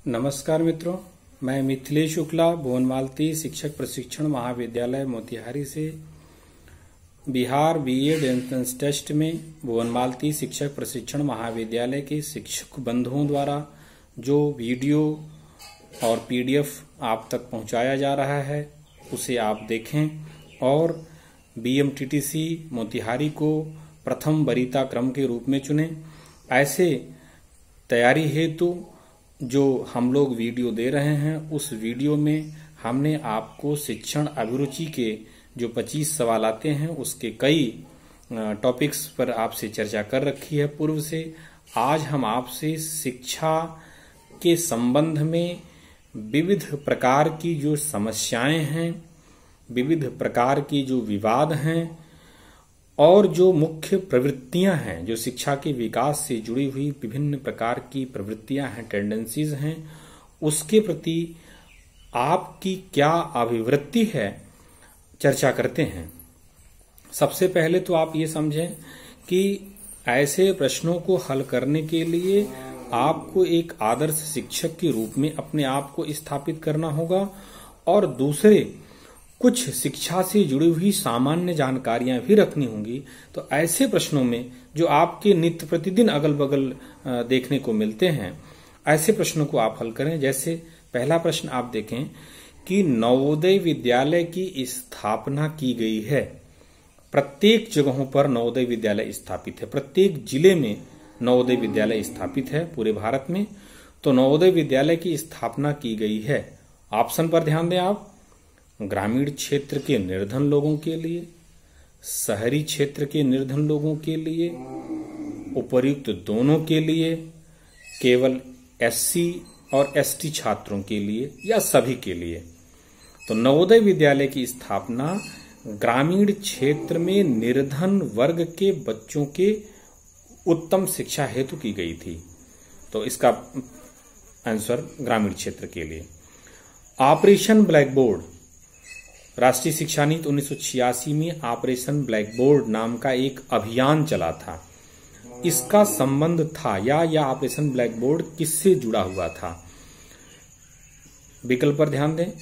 नमस्कार मित्रों, मैं मिथिलेश शुक्ला भुवनमालती शिक्षक प्रशिक्षण महाविद्यालय मोतिहारी से बिहार बीएड एंट्रेंस टेस्ट में भुवनमालती शिक्षक प्रशिक्षण महाविद्यालय के शिक्षक बंधुओं द्वारा जो वीडियो और पीडीएफ आप तक पहुंचाया जा रहा है उसे आप देखें और बीएमटीटीसी मोतिहारी को प्रथम वरीयता क्रम के रूप में चुनें। ऐसे तैयारी हेतु जो हम लोग वीडियो दे रहे हैं उस वीडियो में हमने आपको शिक्षण अभिरुचि के जो 25 सवाल आते हैं उसके कई टॉपिक्स पर आपसे चर्चा कर रखी है पूर्व से। आज हम आपसे शिक्षा के संबंध में विविध प्रकार की जो समस्याएं हैं, विविध प्रकार की जो विवाद हैं और जो मुख्य प्रवृत्तियां हैं, जो शिक्षा के विकास से जुड़ी हुई विभिन्न प्रकार की प्रवृत्तियां हैं, टेंडेंसीज हैं, उसके प्रति आपकी क्या अभिवृत्ति है, चर्चा करते हैं। सबसे पहले तो आप ये समझें कि ऐसे प्रश्नों को हल करने के लिए आपको एक आदर्श शिक्षक के रूप में अपने आप को स्थापित करना होगा और दूसरे कुछ शिक्षा से जुड़ी हुई सामान्य जानकारियां भी रखनी होंगी। तो ऐसे प्रश्नों में जो आपके नित्य प्रतिदिन अगल बगल देखने को मिलते हैं, ऐसे प्रश्नों को आप हल करें। जैसे पहला प्रश्न आप देखें कि नवोदय विद्यालय की स्थापना की गई है। प्रत्येक जगहों पर नवोदय विद्यालय स्थापित है, प्रत्येक जिले में नवोदय विद्यालय स्थापित है पूरे भारत में। तो नवोदय विद्यालय की स्थापना की गई है। ऑप्शन पर ध्यान दें आप। ग्रामीण क्षेत्र के निर्धन लोगों के लिए, शहरी क्षेत्र के निर्धन लोगों के लिए, उपर्युक्त दोनों के लिए, केवल एससी और एसटी छात्रों के लिए या सभी के लिए। तो नवोदय विद्यालय की स्थापना ग्रामीण क्षेत्र में निर्धन वर्ग के बच्चों के उत्तम शिक्षा हेतु की गई थी। तो इसका आंसर ग्रामीण क्षेत्र के लिए। ऑपरेशन ब्लैक बोर्ड, राष्ट्रीय शिक्षा नीति 1986 में ऑपरेशन ब्लैक बोर्ड नाम का एक अभियान चला था। इसका संबंध था या ऑपरेशन ब्लैक बोर्ड किससे जुड़ा हुआ था? विकल्प पर ध्यान दें।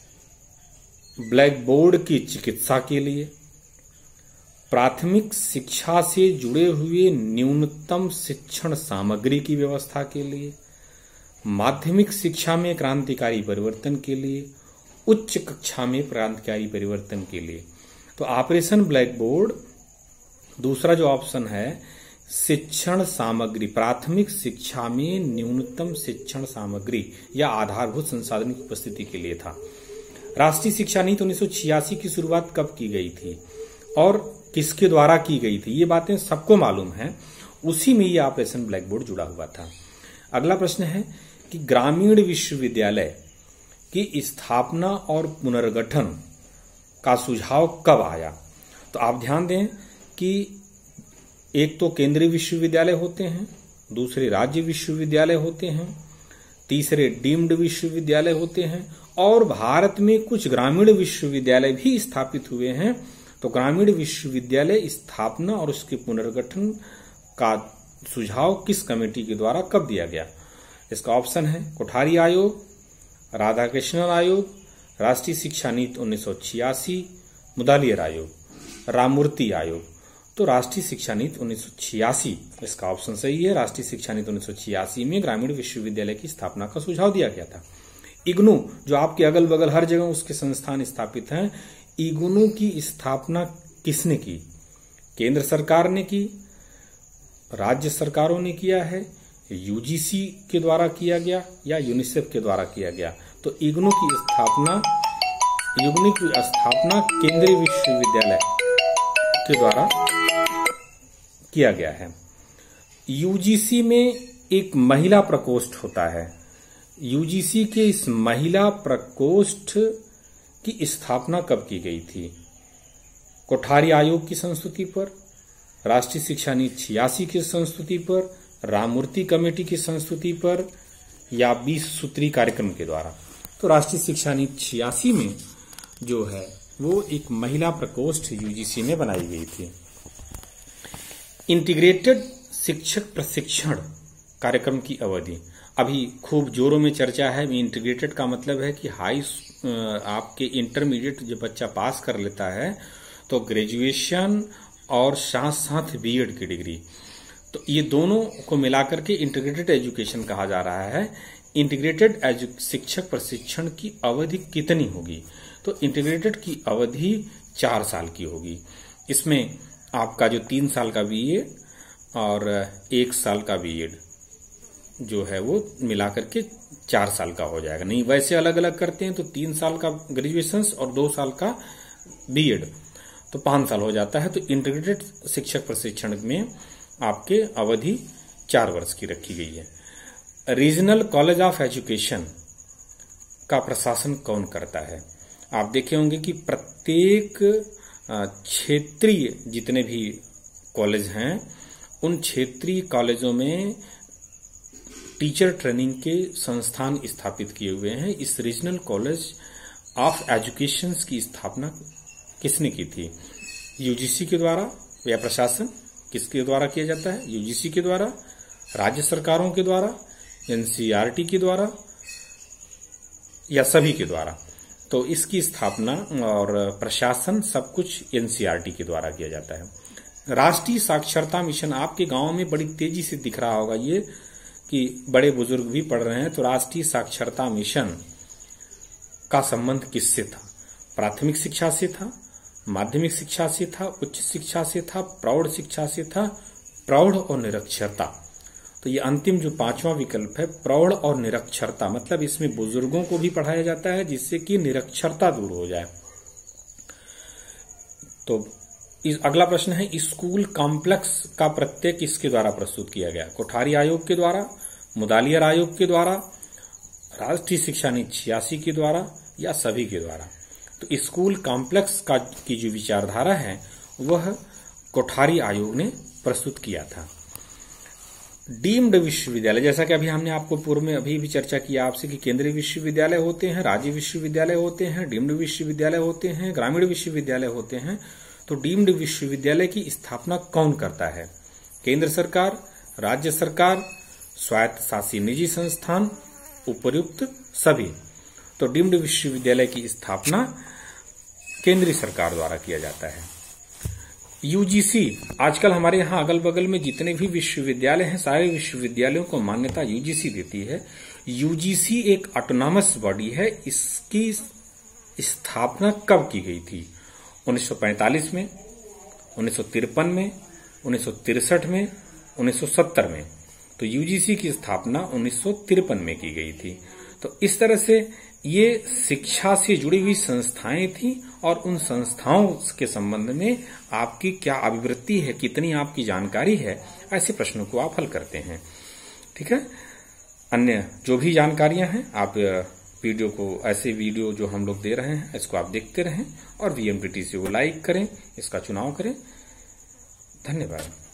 ब्लैक बोर्ड की चिकित्सा के लिए, प्राथमिक शिक्षा से जुड़े हुए न्यूनतम शिक्षण सामग्री की व्यवस्था के लिए, माध्यमिक शिक्षा में क्रांतिकारी परिवर्तन के लिए, उच्च कक्षा में क्रांतिकारी परिवर्तन के लिए। तो ऑपरेशन ब्लैक बोर्ड, दूसरा जो ऑप्शन है, शिक्षण सामग्री, प्राथमिक शिक्षा में न्यूनतम शिक्षण सामग्री या आधारभूत संसाधन की उपस्थिति के लिए था। राष्ट्रीय शिक्षा नीति 1986 की शुरुआत कब की गई थी और किसके द्वारा की गई थी, ये बातें सबको मालूम है। उसी में ये ऑपरेशन ब्लैक बोर्ड जुड़ा हुआ था। अगला प्रश्न है कि ग्रामीण विश्वविद्यालय की स्थापना और पुनर्गठन का सुझाव कब आया? तो आप ध्यान दें कि एक तो केंद्रीय विश्वविद्यालय होते हैं, दूसरे राज्य विश्वविद्यालय होते हैं, तीसरे डीम्ड विश्वविद्यालय होते हैं और भारत में कुछ ग्रामीण विश्वविद्यालय भी स्थापित हुए हैं। तो ग्रामीण विश्वविद्यालय स्थापना और उसके पुनर्गठन का सुझाव किस कमेटी के द्वारा कब दिया गया? इसका ऑप्शन है कोठारी आयोग, राधाकृष्णन आयोग, राष्ट्रीय शिक्षा नीति 1986, मुदालियर आयोग, राममूर्ति आयोग। तो राष्ट्रीय शिक्षा नीति 1986 इसका ऑप्शन सही है। राष्ट्रीय शिक्षा नीति 1986 में ग्रामीण विश्वविद्यालय की स्थापना का सुझाव दिया गया था। इग्नू, जो आपके अगल बगल हर जगह उसके संस्थान स्थापित हैं, इग्नू की स्थापना किसने की? केंद्र सरकार ने की, राज्य सरकारों ने किया है, यूजीसी के द्वारा किया गया या यूनिसेफ के द्वारा किया गया? तो इग्नू की स्थापना केंद्रीय विश्वविद्यालय के द्वारा किया गया है। यूजीसी में एक महिला प्रकोष्ठ होता है। यूजीसी के इस महिला प्रकोष्ठ की स्थापना कब की गई थी? कोठारी आयोग की संस्तुति पर, राष्ट्रीय शिक्षा नीति 86 की संस्तुति पर, राममूर्ति कमेटी की संस्तुति पर या 20 सूत्री कार्यक्रम के द्वारा? तो राष्ट्रीय शिक्षा नीति 86 में जो है वो एक महिला प्रकोष्ठ यूजीसी में बनाई गई थी। इंटीग्रेटेड शिक्षक प्रशिक्षण कार्यक्रम की अवधि, अभी खूब जोरों में चर्चा है। इंटीग्रेटेड का मतलब है कि आपके इंटरमीडिएट जब बच्चा पास कर लेता है तो ग्रेजुएशन और साथ साथ बीएड की डिग्री, तो ये दोनों को मिलाकर के इंटीग्रेटेड एजुकेशन कहा जा रहा है। इंटीग्रेटेड शिक्षक प्रशिक्षण की अवधि कितनी होगी? तो इंटीग्रेटेड की अवधि 4 साल की होगी। इसमें आपका जो 3 साल का बीए और 1 साल का बीएड जो है वो मिलाकर के 4 साल का हो जाएगा। नहीं वैसे अलग अलग करते हैं तो 3 साल का ग्रेजुएशन और 2 साल का बीएड, तो 5 साल हो जाता है। तो इंटीग्रेटेड शिक्षक प्रशिक्षण में आपके अवधि 4 वर्ष की रखी गई है। रीजनल कॉलेज ऑफ एजुकेशन का प्रशासन कौन करता है? आप देखे होंगे कि प्रत्येक क्षेत्रीय जितने भी कॉलेज हैं उन क्षेत्रीय कॉलेजों में टीचर ट्रेनिंग के संस्थान स्थापित किए हुए हैं। इस रीजनल कॉलेज ऑफ एजुकेशन की स्थापना किसने की थी? यूजीसी के द्वारा या प्रशासन किसके द्वारा किया जाता है? यूजीसी के द्वारा, राज्य सरकारों के द्वारा, एनसीईआरटी के द्वारा या सभी के द्वारा? तो इसकी स्थापना और प्रशासन सब कुछ एनसीईआरटी के द्वारा किया जाता है। राष्ट्रीय साक्षरता मिशन आपके गांव में बड़ी तेजी से दिख रहा होगा ये कि बड़े बुजुर्ग भी पढ़ रहे हैं। तो राष्ट्रीय साक्षरता मिशन का संबंध किससे था? प्राथमिक शिक्षा से था, माध्यमिक शिक्षा से था, उच्च शिक्षा से था, प्रौढ़ शिक्षा से था, प्रौढ़ और निरक्षरता। तो ये अंतिम जो 5वां विकल्प है प्रौढ़ और निरक्षरता, मतलब इसमें बुजुर्गों को भी पढ़ाया जाता है जिससे कि निरक्षरता दूर हो जाए। तो अगला प्रश्न है स्कूल कॉम्प्लेक्स का प्रत्यय किसके द्वारा प्रस्तुत किया गया? कोठारी आयोग के द्वारा, मुदालियर आयोग के द्वारा, राष्ट्रीय शिक्षा नीति 86 के द्वारा या सभी के द्वारा? तो स्कूल कॉम्प्लेक्स का की जो विचारधारा है वह कोठारी आयोग ने प्रस्तुत किया था। डीम्ड विश्वविद्यालय, जैसा कि अभी हमने आपको पूर्व में अभी भी चर्चा किया आपसे कि केंद्रीय विश्वविद्यालय होते हैं, राज्य विश्वविद्यालय होते हैं, डीम्ड विश्वविद्यालय होते हैं, ग्रामीण विश्वविद्यालय होते हैं। तो डीम्ड विश्वविद्यालय की स्थापना कौन करता है? केंद्र सरकार, राज्य सरकार, स्वायत्त शासी निजी संस्थान, उपर्युक्त सभी। तो डीम्ड विश्वविद्यालय की स्थापना केंद्रीय सरकार द्वारा किया जाता है। यूजीसी, आजकल हमारे यहाँ अगल बगल में जितने भी विश्वविद्यालय हैं सारे विश्वविद्यालयों को मान्यता यूजीसी देती है। यूजीसी एक ऑटोनॉमस बॉडी है। इसकी स्थापना कब की गई थी? 1945 में, 1953 में, 1963 में, 1970 में। तो यूजीसी की स्थापना 1953 में की गई थी। तो इस तरह से ये शिक्षा से जुड़ी हुई संस्थाएं थी और उन संस्थाओं के संबंध में आपकी क्या अभिवृत्ति है, कितनी आपकी जानकारी है, ऐसे प्रश्नों को आप हल करते हैं। ठीक है। अन्य जो भी जानकारियां हैं आप वीडियो को, ऐसे वीडियो जो हम लोग दे रहे हैं इसको आप देखते रहें और वीएमटीटीसी को लाइक करें, इसका चुनाव करें। धन्यवाद।